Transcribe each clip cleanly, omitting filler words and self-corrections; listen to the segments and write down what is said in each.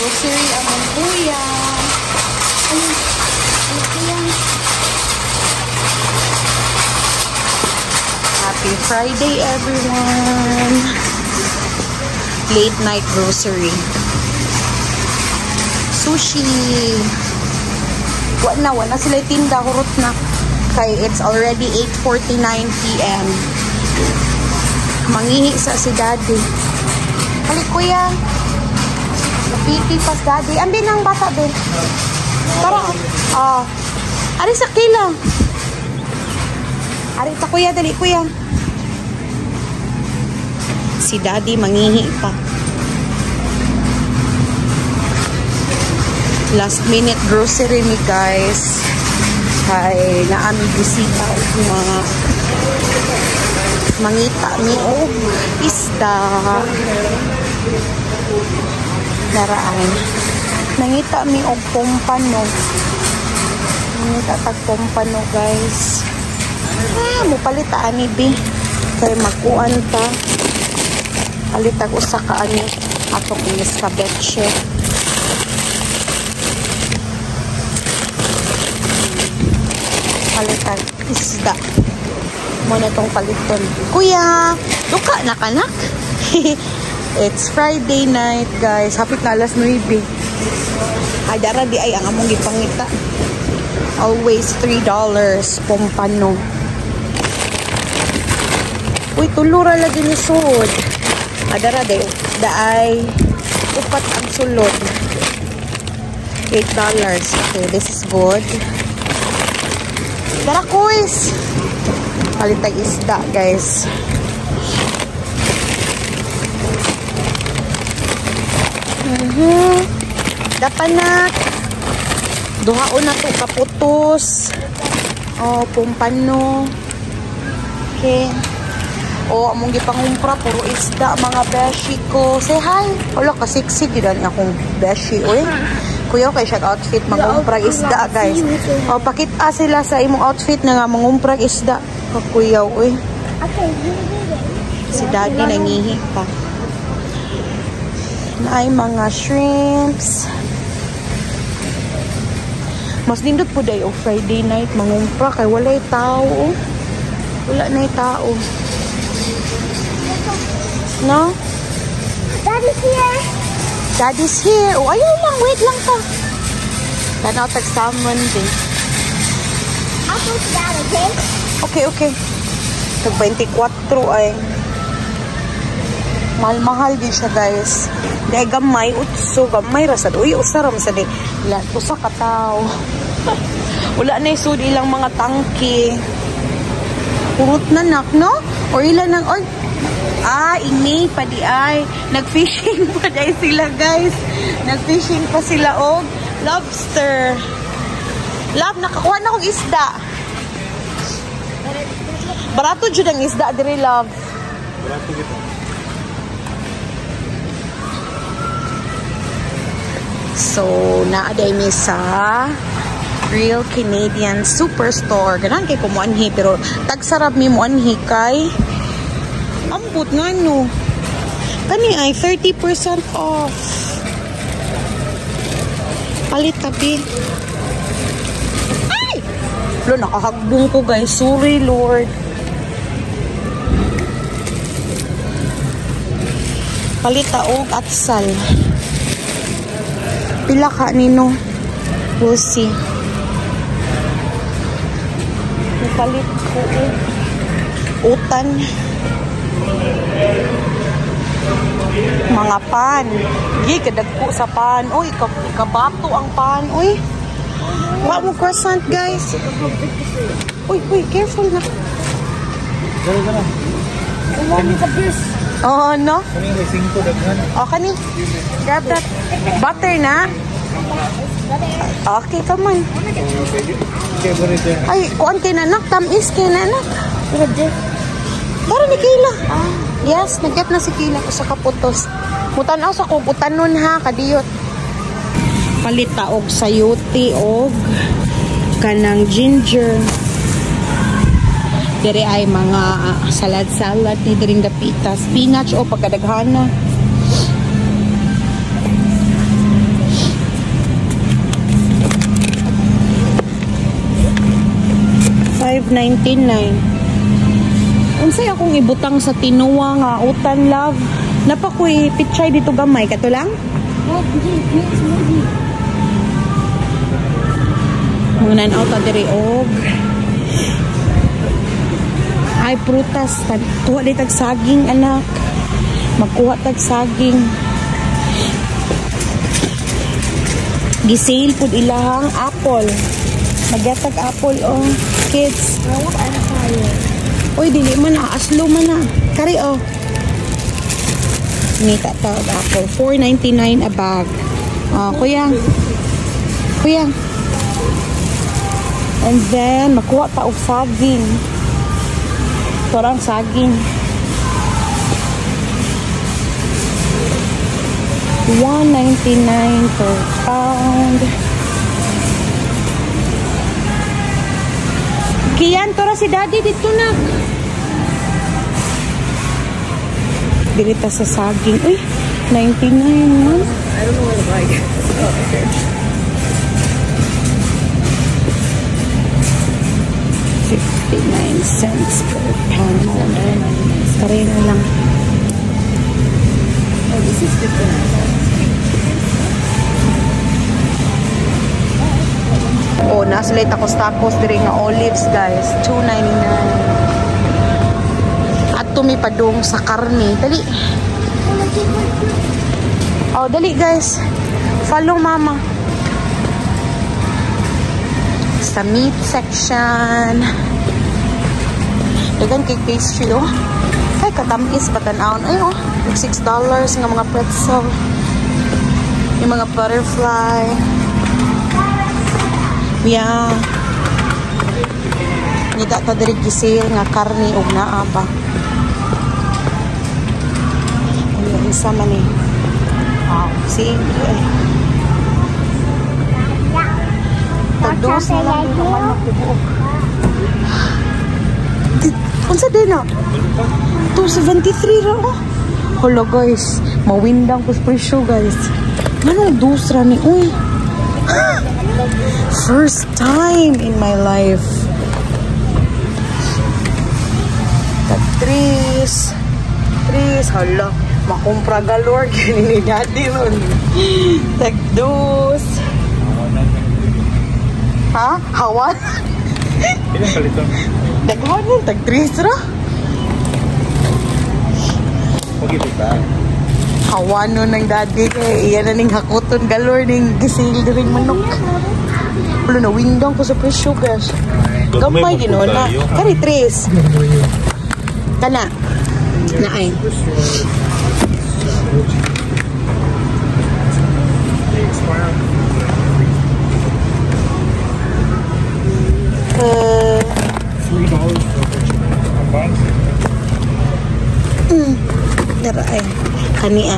grocery ang kuya. Happy Friday, everyone. Late night grocery. Sushi. Wala sila tinda, hurot na. Kay it's already 8:49 p.m. Mangihi sa si daddy. Halik kuya. Napiti pas daddy. Ambi ng bata din. Tara. Ari sa kila. Ari ta kuya, dali kuya. Si daddy mangihi pa. Last minute grocery ni guys. Ay naami bisita mga mangita mi isda. Naraan. Nangita mi og pompano. Nangita tag pompano guys. Mupalita ani bi. Kay makuan pa. Palitag usa ka ani atong escabeche. Palitan isda mo na tong paliton. Kuya, duka na kanak. It's Friday night guys, hapit na alas 9. Ay dara di ay ang among gipangita. Always $3 pompano. Uy, tulura lagi ni sud. Adara daay upat ang sulod. $8. Okay, this is good. Dara kuis. Palitag isda, guys. Dapanak. Duhaon na to kaputos. Oh, pompano. Okay. Oh, among gipangumpra puro isda mga beshi ko. Say hi. Wala ka sexy gid ani akong beshi oy. Kuya kay siya outfit mangumpra isda guys. Oh, pakita sila sa imong outfit na nga mangumpra isda. Kuya oy. Okay. Si daddy nangihi pa. Naay mga shrimps. Mas nindot po day o Friday night mangumpra kay walay tao. Wala na tao. No? Daddy's here. Daddy's here. Oh, ayaw lang. Wait lang pa. Tanaw tag-salmon din. I'll put that, okay? Okay, okay. Tag-24 ay. Mahal-mahal din siya, guys. Dahil gamay, utso, gamay rasad. Uy, usaram sa di. Usa ka tao. Wala na isud ilang mga tangke. Purot na nak, no? Or ilan ng, or ini pa di ay. Nag-fishing pa di sila, guys. Nag-fishing pa sila og lobster. Love, nakakuha na akong isda. Barato dyan ang isda, diri, love. Barato dito. So, naaday mi sa Real Canadian Superstore. Ganaan kay kumuanhi, pero tagsarap mi muanhi kay ambot nga no. Kani ay 30% off. Palit tabi. Ay! Lo, nakahagbong ko guys. Sorry, Lord. Palit taog at sal. Pila ka nino. We'll see. Palit ko utan. Mga pan. Gi, kadagko sa pan. Uy, kabato ang pan. Uy. Wa mo croissant, guys. Uy, careful na. Oh, no? Oh, kani. Grab that. Butter na. Okay, come on. Ay, kuan kay nanak. Tamis kay nanak. Para ni Kila. Yes, nag-get na si Kila ko sa kaputos. Mutanaw sa kong utanon ha, kadiyot. Palita og sayote og kanang ginger. Dire ay mga salad-salad ni diring dapita. Spinach o pagkadaghana. $12.99. Unsay akong ibutang sa tinuwa nga utan, love. Napakoy pitchay dito gamay kato lang. Mga nan-out na diri og ay prutas. Kuha di tag saging, anak. Magkuha tag saging. Gisale pud ilahang apple. Magyatag apple oh, kids. Uy, dili man na. Aslo man na. Kari oh. Nita tag apple. $4.99 a bag. Kuya. Kuya. And then, makuha ta og saging. Torang saging. $1.99 per pound. Kiyan, tora si daddy dito na. Dirita sa saging. Uy, $99 man. I don't know what to like. Oh, okay. $0.59 per pound. Tari na lang. Oh, this is different. Oh, nasulay takos-takos diri nga olives, guys. $2.99. At tumipadong sa karne. Dali. Oh, dali, guys. Follow mama. Sa meat section. Dagan kay pastry, oh. Ay, katamis, patanawon. Ay, oh. $6 nga mga pretzel. Yung mga butterfly. Yeah. Nita ta diri gisale nga karne ug naa pa. Ano isa man ni. Wow, sige. Tagdos na lang yung manok dito. Unsa din na? 273 ra oh. Hello guys, mawindang ko presyo guys. Manong dusra ni uy. First time in my life. Tris, hala, makumpra galore kini ni daddy ron. Tagdos. Ha? Hawan? Ilang palito? Daghan nun, tag-tris ra. Okay, ba? Hawan nun ng daddy kay iyan na ning hakuton galore ning gisil diring manok. Wala na windang ko sa presyo guys. Gamay ginoon na. Kari tres. Kana. Naay. Daray. Kania.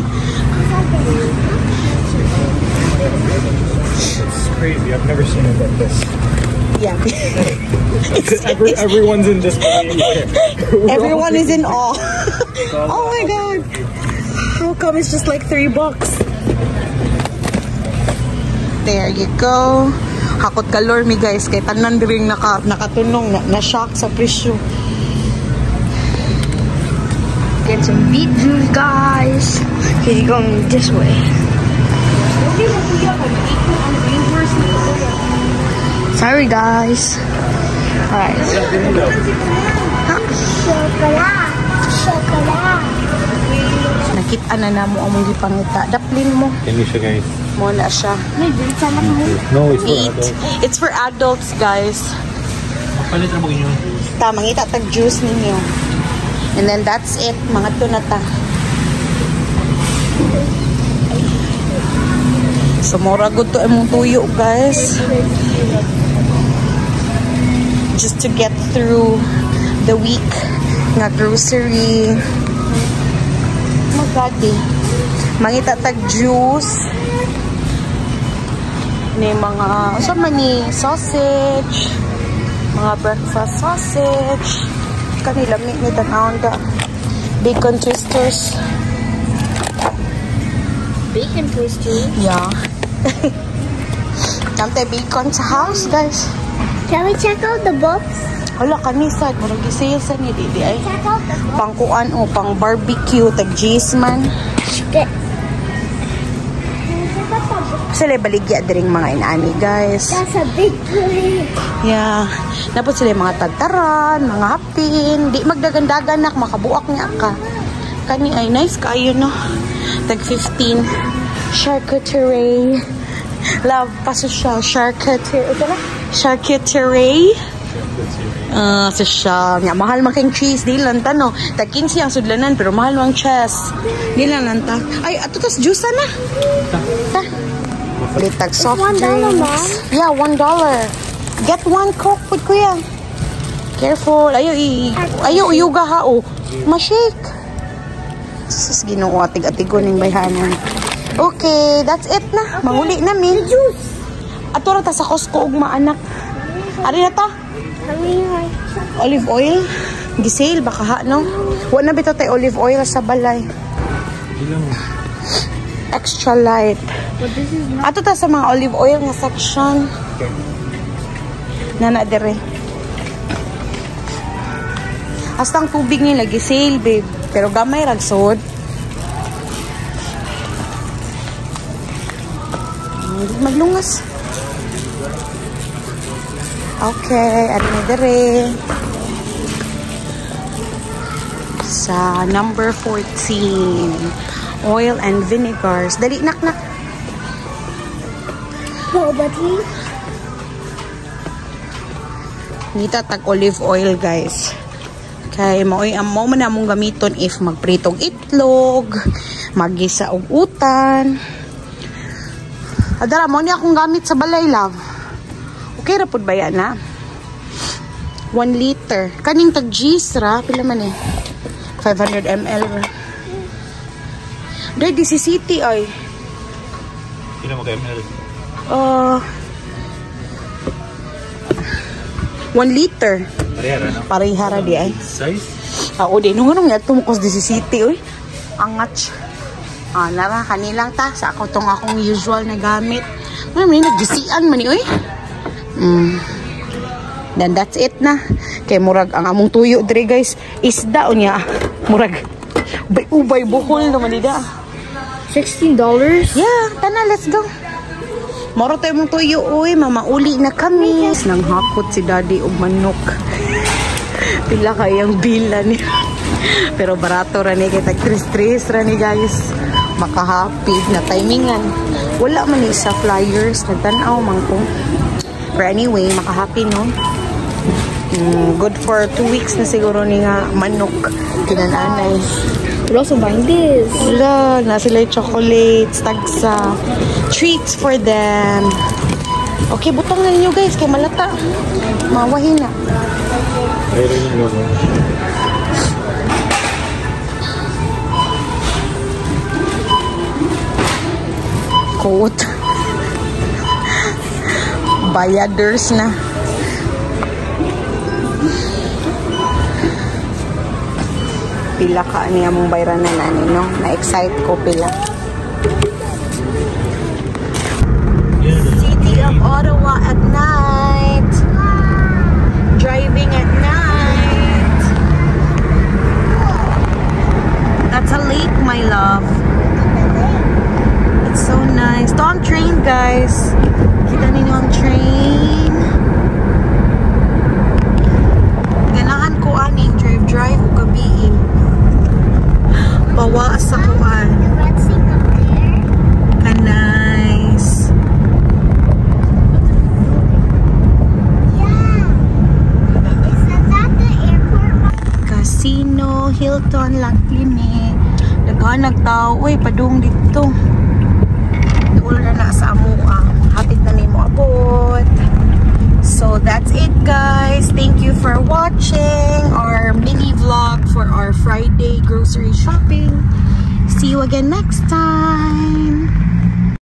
It's crazy. I've never seen it like this. Yeah. Everyone's in disbelief. Everyone is in awe. Oh my god. How come it's just like $3? There you go. Hakot kalor mi guys. Kay tanan diring nakatunong na shock sa presyo. Get some beet juice, guys. Okay, you're going this way. Sorry, guys. Alright. Nakita na namo among gipangita. Daplin mo. Can you show guys? Mo na siya. No, it's for Eat. adults. It's for adults, guys. Palit na mo inyo. Mangita tag juice ninyo. And then that's it. Mga tunata. So, mura good to among tuyo, guys. Just to get through the week. Nga grocery. Magadi. Mangita tag juice. Ni mga, so many sausage. Mga breakfast sausage. Kanila ni tanawon da bacon twisters. Bacon twisters? Yeah. Kante bacon sa house, guys. Can we check out the books? Hala, kanisad. Murag gisale sa ni Didi ay. Pangkuan o pang barbecue. Tag-G's man. Sila baligya diring mga inani, guys. That's a big plate. Yeah. Napot sila mga tagtaran, mga hapin. Di magdagandagan nak, makabuak niya ka. Kani ay nice kayo, no? Tag 15. Charcuterie. Love, paso siya. Charcuterie. Ito na? Charcuterie. Sa siya. Nga, mahal making cheese. Di lang ta, no? Tag 15 ang sudlanan, pero mahal mang cheese. Di lang ta. Ay, ato tas juice na. Ta. Litag soft $1, drinks. Mom? Yeah, $1. Get one Coke with kuya. Careful. Ayaw uyuga ha, oh. Ma-shake. Sus, Ginoo, atig-atigo ning bayhanan. Okay, that's it na. Mahuli na mi. Juice. Ato ra ta sa Costco ug maanak. Ari na ta. Olive oil. Gisale baka ha, no? Wa na bitaw tay olive oil sa balay. Extra light. Ato ta sa mga olive oil nga section. Nana dire. Hastang tubig ni lagi sale, babe. Pero gamay ragsod. Maglungas. Okay, ano na dire. Sa number 14. Oil and vinegars. Dali, nak. Oh, but Nita tag olive oil, guys. Kay mo man among gamiton if magpritog itlog, magisa og utan. Adara mo ni akong gamit sa balay, love. Okay ra pud ba yan, na? 1 liter. Kaning tag G's ra, pila man eh. 500 ml. Dai di si City ay. Pila mo ka ml? 1 liter. Parehara, no? Parehara di ay. Size? Oo, di. Nung anong yato mo kos di si City, uy. Angat. Nara, kanilang ta. Sa ako tong akong usual na gamit. May naggisian man ni, uy. Then that's it na. Kay murag ang among tuyo dire, guys. Isda o niya. Murag. Ubay buhol naman nida. $16? Yeah, tana, let's go. Moro tayo mong tuyo, uy. Mamauli na kami. Nang hakot si daddy og manok. Pila kayang bila niya. Pero barato ra ni kay tag 3 ra ni, guys. Makahappy na timingan. Wala man ni sa flyers nagtan-aw man ko. But anyway, makahappy, no? Good for 2 weeks na siguro ni nga manok kinananay. We're also buying this. Wala, na sila yung chocolates, tagsa, treats for them. Okay, butang na ninyo, guys, kay malata. Mawahin na. Coat. Bayaders na. Pila ka niya mong bayran na nani, no? Na-excite ko pila. City of Ottawa at night. Driving at night. That's a lake, my love. It's so nice. Ito ang train, guys. Kita ninyo ang train. Ganahan ko aning drive o gabi. Bawa sa kuan. Nice. Casino, Hilton, Laklini. Daghan nagtao. Uy, padung dito. Duol na sa amua. Hapit na nimo abot. So that's it, guys. Thank you for watching our mini vlog for our Friday grocery shopping. See you again next time.